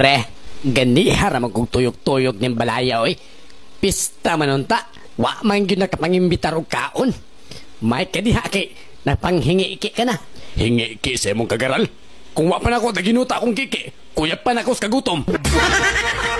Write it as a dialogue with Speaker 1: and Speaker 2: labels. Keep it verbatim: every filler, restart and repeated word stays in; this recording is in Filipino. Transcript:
Speaker 1: Pre, gani haram kong tuyok-tuyok ng balaya oy. Pista manunta, wa man yun nakapangimbitar o kaon. May kadiha ki, napanghingi iki ka na.
Speaker 2: Hingi iki sa imong kagaral. Kung wa pa na ako naginuta akong kiki, kuya pa na ako sa kagutom.